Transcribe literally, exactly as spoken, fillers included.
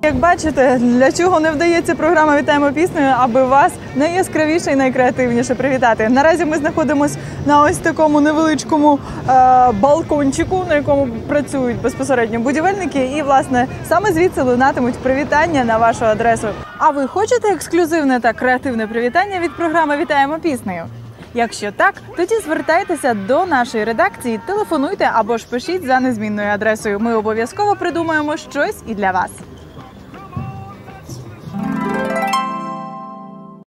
Як бачите, для чого не вдається програма «Вітаємо піснею», аби вас найяскравіше і найкреативніше привітати. Наразі ми знаходимося на ось такому невеличкому е балкончику, на якому працюють безпосередньо будівельники. І, власне, саме звідси лунатимуть привітання на вашу адресу. А ви хочете ексклюзивне та креативне привітання від програми «Вітаємо піснею»? Якщо так, тоді звертайтеся до нашої редакції, телефонуйте або ж пишіть за незмінною адресою. Ми обов'язково придумаємо щось і для вас.